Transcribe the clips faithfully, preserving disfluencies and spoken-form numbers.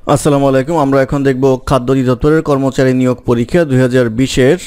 আসসালামু আলাইকুম। আমরা এখন দেখব খাদ্য অধিদপ্তরের কর্মচারী নিয়োগ পরীক্ষা দুই হাজার বিশ এর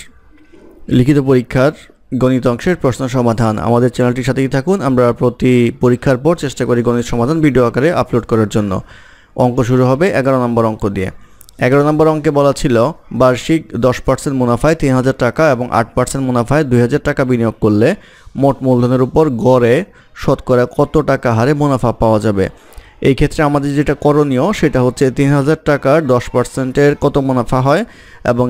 লিখিত পরীক্ষার গণিত অংশের প্রশ্ন সমাধান। আমাদের চ্যানেলটির সাথেই থাকুন। আমরা প্রতি পরীক্ষার পর চেষ্টা করি গণিত সমাধান ভিডিও আকারে আপলোড করার জন্য। অঙ্ক শুরু হবে এগারো নম্বর অঙ্ক দিয়ে। এগারো নম্বর অঙ্কে বলা ছিল বার্ষিক দশ পার্সেন্ট মুনাফায় তিন হাজার টাকা এবং আট পার্সেন্ট মুনাফায় দুই হাজার টাকা বিনিয়োগ করলে মোট মূলধনের উপর গড়ে শতকরা কত টাকা হারে মুনাফা পাওয়া যাবে। এই ক্ষেত্রে আমাদের যেটা করণীয় সেটা হচ্ছে তিন হাজার টাকার দশ পার্সেন্টের কত মুনাফা হয় এবং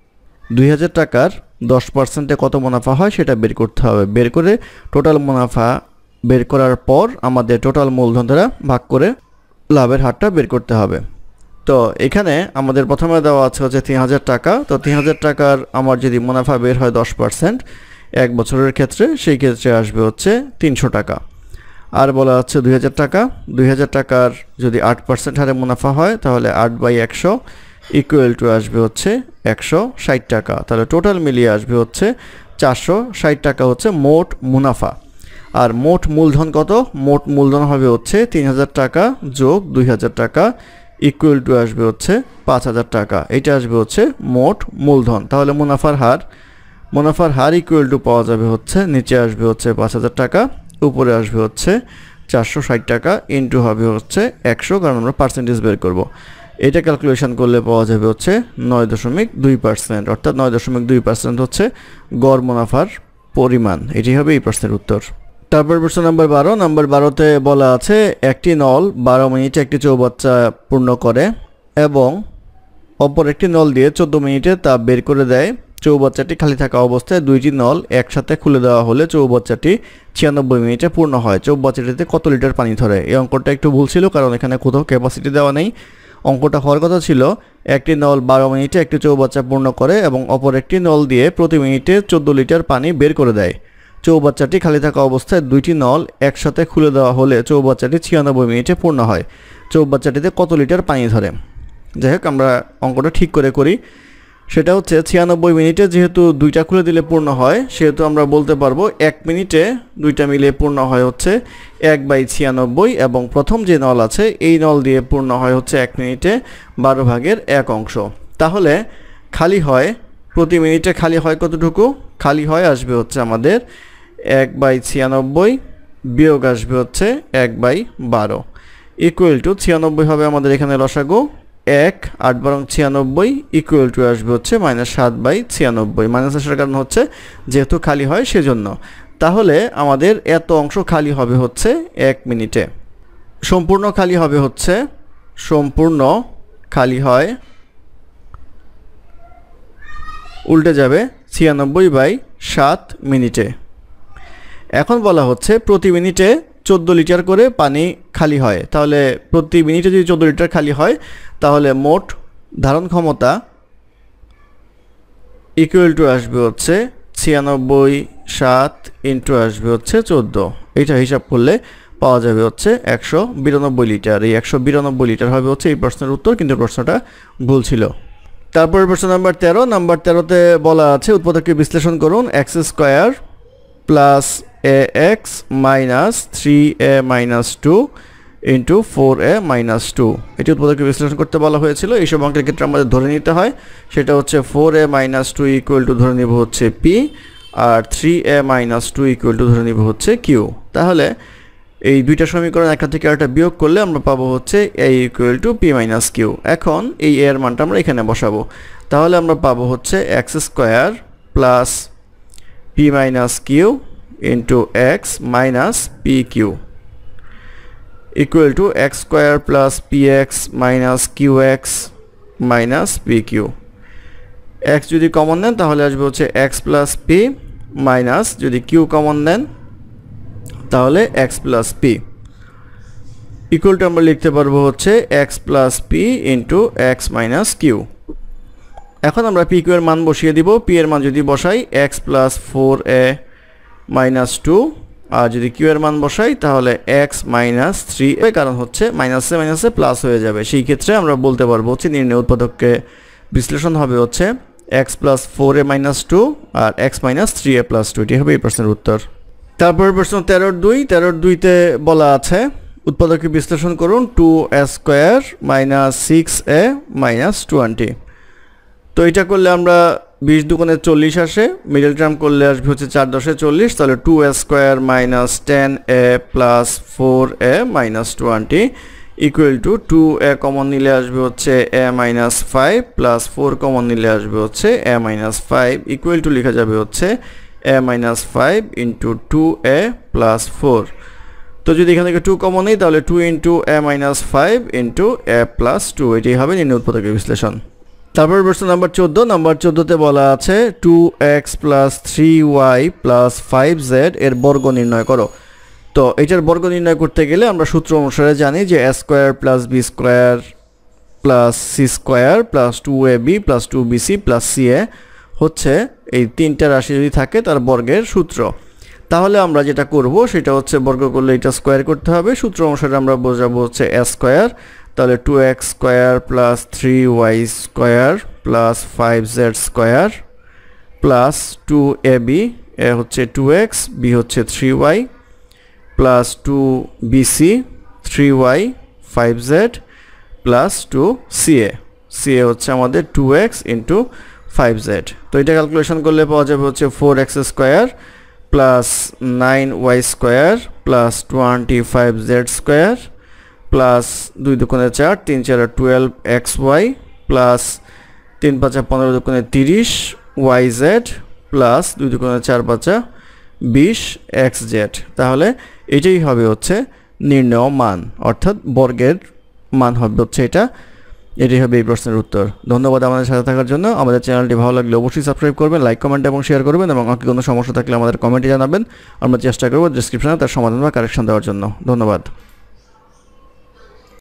দুই হাজার টাকার দশ পার্সেন্টে কত মুনাফা হয় সেটা বের করতে হবে। বের করে টোটাল মুনাফা বের করার পর আমাদের টোটাল মূলধন দ্বারা ভাগ করে লাভের হারটা বের করতে হবে। তো এখানে আমাদের প্রথমে দেওয়া আছে হচ্ছে তিন হাজার টাকা। তো তিন হাজার টাকার আমার যদি মুনাফা বের হয় দশ পার্সেন্ট এক বছরের ক্ষেত্রে, সেই ক্ষেত্রে আসবে হচ্ছে তিনশো টাকা। আর বলা হচ্ছে দুই হাজার টাকা। দুই হাজার টাকার যদি আট পার্সেন্ট হারে মুনাফা হয় তাহলে আট বাই একশো ইকুয়াল টু আসবে হচ্ছে একশো ষাট টাকা। তাহলে টোটাল মিলিয়ে আসবে হচ্ছে চারশো ষাট টাকা হচ্ছে মোট মুনাফা। আর মোট মূলধন কত? মোট মূলধন হবে হচ্ছে তিন হাজার টাকা যোগ দুই হাজার টাকা ইকুয়াল টু আসবে হচ্ছে পাঁচ হাজার টাকা। এটা আসবে হচ্ছে মোট মূলধন। তাহলে মুনাফার হার মুনাফার হার ইকুয়াল টু পাওয়া যাবে হচ্ছে নিচে আসবে হচ্ছে পাঁচ হাজার টাকা, উপরে আসবে হচ্ছে চারশো ষাট টাকা ইন্টু হবে হচ্ছে একশো, কারণ আমরা পার্সেন্টেজ বের করব। এটা ক্যালকুলেশন করলে পাওয়া যাবে হচ্ছে নয় দশমিক দুই পার্সেন্ট, অর্থাৎ নয় দশমিক দুই পার্সেন্ট হচ্ছে গড় মুনাফার পরিমাণ। এটি হবে এই প্রশ্নের উত্তর। তারপর প্রশ্ন নাম্বার বারো। নাম্বার বারোতে বলা আছে একটি নল বারো মিনিটে একটি চৌবাচ্চা পূর্ণ করে এবং অপর একটি নল দিয়ে চোদ্দো মিনিটে তা বের করে দেয়। চৌবাচ্চাটি খালি থাকা অবস্থায় দুইটি নল একসাথে খুলে দেওয়া হলে চৌবাচ্চাটি ছিয়ানব্বই মিনিটে পূর্ণ হয়। চৌবাচ্চাটিতে কত লিটার পানি ধরে? এই অঙ্কটা একটু ভুল ছিল, কারণ এখানে কোথাও ক্যাপাসিটি দেওয়া নেই। অঙ্কটা হওয়ার কথা ছিল একটি নল বারো মিনিটে একটি চৌবাচ্চা পূর্ণ করে এবং অপর একটি নল দিয়ে প্রতি মিনিটে চোদ্দো লিটার পানি বের করে দেয়। চৌবাচ্চাটি খালি থাকা অবস্থায় দুইটি নল একসাথে খুলে দেওয়া হলে চৌবাচ্চাটি ছিয়ানব্বই মিনিটে পূর্ণ হয়। চৌবাচ্চাটিতে কত লিটার পানি ধরে? যাই হোক, আমরা অঙ্কটা ঠিক করে করি। সেটা হচ্ছে ছিয়ানব্বই মিনিটে যেহেতু দুইটা খুলে দিলে পূর্ণ হয়, সেহেতু আমরা বলতে পারবো এক মিনিটে দুইটা মিলে পূর্ণ হয় হচ্ছে এক বাই ছিয়ানব্বই, এবং প্রথম যে নল আছে এই নল দিয়ে পূর্ণ হয় হচ্ছে এক মিনিটে বারো ভাগের এক অংশ। তাহলে খালি হয় প্রতি মিনিটে খালি হয় কতটুকু? খালি হয় আসবে হচ্ছে আমাদের এক বাই ছিয়ানব্বই বিয়োগ আসবে হচ্ছে এক বাই বারো ইকুয়াল টু ছিয়ানব্বই হবে আমাদের এখানে লসাগু এক, আট বারং ছিয়ানব্বই ইকুয়াল টু আসবে হচ্ছে মাইনাস সাত বাই ছিয়ানব্বই। মাইনাস আসার কারণ হচ্ছে যেহেতু খালি হয় সেজন্য। তাহলে আমাদের এত অংশ খালি হবে হচ্ছে এক মিনিটে। সম্পূর্ণ খালি হবে হচ্ছে সম্পূর্ণ খালি হয় উল্টে যাবে ছিয়ানব্বই বাই সাত মিনিটে। এখন বলা হচ্ছে প্রতি মিনিটে চোদ্দো লিটার করে পানি খালি হয়। তাহলে প্রতি মিনিটে যদি চোদ্দো লিটার খালি হয় তাহলে মোট ধারণ ক্ষমতা ইকুয়াল টু আসবে হচ্ছে ছিয়ানব্বই সাত ইন্টু আসবে হচ্ছে চোদ্দো। এইটা হিসাব করলে পাওয়া যাবে হচ্ছে একশো বিরানব্বই লিটার। এই একশো বিরানব্বই লিটার হবে হচ্ছে এই প্রশ্নের উত্তর, কিন্তু প্রশ্নটা ভুল ছিল। তারপরে প্রশ্ন নাম্বার তেরো। নাম্বার তেরোতে বলা আছে উৎপাদককে বিশ্লেষণ করুন। X square plus A X minus three A minus two into four A minus two. এটি উৎপাদককে বিশ্লেষণ করতে বলা হয়েছিল। এইসব অঙ্কের ক্ষেত্রে আমাদের ধরে নিতে হয় সেটা হচ্ছে four A minus two equal to ধরে নিব হচ্ছে পি, আর three A minus two equal to ধরে নিব হচ্ছে কিউ। তাহলে এই দুইটা সমীকরণ একটা থেকে আরেকটা বিয়োগ করলে আমরা পাবো হচ্ছে A equal to P minus Q. এখন এই এর মানটা আমরা এখানে বসাবো। তাহলে আমরা পাবো হচ্ছে X square plus P minus Q into X minus P Q equal to X square plus P X minus Q X minus P Q. X যদি কমন নেন তাহলে আসবে হচ্ছে এক্স প্লাস পি মাইনাস, যদি কিউ কমন নেন তাহলে X plus P equal to আমরা লিখতে পারবো হচ্ছে X plus P into X minus Q. এখন আমরা পি কিউ এর মান বসিয়ে দিব। পি এর মান যদি বসাই X plus four A minus two, আর যদি কিউ এর মান বসাই তাহলে এক্স মাইনাস থ্রি এ, কারণ হচ্ছে মাইনাসে মাইনাসে প্লাস হয়ে যাবে। সেই ক্ষেত্রে আমরা বলতে পারবো হচ্ছে নির্ণয় উৎপাদককে বিশ্লেষণ হবে হচ্ছে X plus four A minus two আর X minus three A plus two. এটি হবে এই প্রশ্নের উত্তর। তারপর প্রশ্ন তেরোর দুই। তেরোর দুইতে বলা আছে উৎপাদকে বিশ্লেষণ করুন two A square minus six A minus twenty. তো এটা করলে আমরা বিশ দুগুণে চল্লিশ আসে, মিডল টার্ম করলে আসবে হচ্ছে চার দশে চল্লিশ, তাহলে two A square minus ten A plus four A minus twenty equal to two A common নিলে আসবে হচ্ছে A minus five plus four common নিলে আসবে হচ্ছে A minus five equal to লেখা যাবে হচ্ছে A minus five into two A plus four. তো যদি এখান থেকে টু কমন নেই তাহলে two into A minus five into A plus two, এটি হবে নিম্ন উৎপাদকের বিশ্লেষণ। তারপর প্রশ্ন নাম্বার চোদ্দো, নাম্বার চোদ্দোতে বলা আছে two X plus three Y plus five Z এর বর্গ নির্ণয় করো। তো এটার বর্গ নির্ণয় করতে গেলে আমরা সূত্র অনুসারে জানি যে A square plus B square plus C square plus two A B plus two B C plus C A হচ্ছে এই তিনটা রাশি যদি থাকে তার বর্গের সূত্র। তাহলে আমরা যেটা করব সেটা হচ্ছে বর্গ করলে এটা স্কোয়ার করতে হবে। সূত্র অনুসারে আমরা বোঝাবো হচ্ছে এ স্কোয়ার, তাহলে two X square plus three Y square plus five Z square plus two A B, A হচ্ছে টু এক্স, বি হচ্ছে three Y plus two B C three Y five Z plus two C A, C A হচ্ছে আমাদের two X into five Z. তো এটা calculation করলে পাওয়া যাবে হচ্ছে four X square plus nine Y square plus twenty five Z square plus দুই দুকোণে চার, তিন চার টুয়েলভ এক্স ওয়াই প্লাস তিন পাঁচা পনেরো দুকোণে তিরিশ ওয়াই জেড প্লাস দুই দুকোণে চার পাঁচা বিশ এক্স জেড। তাহলে এটাই হবে হচ্ছে নির্ণেয় মান, অর্থাৎ বর্গের মান হবে হচ্ছে এটা। এটাই হবে এই প্রশ্নের উত্তর। ধন্যবাদ আমাদের সাথে থাকার জন্য। আমাদের চ্যানেলটি ভালো লাগলে অবশ্যই সাবস্ক্রাইব করবেন, লাইক কমেন্ট এবং শেয়ার করবেন, এবং অঙ্কে কোনো সমস্যা থাকলে আমাদের কমেন্টে জানাবেন। আমরা চেষ্টা করব ডেসক্রিপশনে তার সমাধান বা কারেকশন দেওয়ার জন্য। ধন্যবাদ।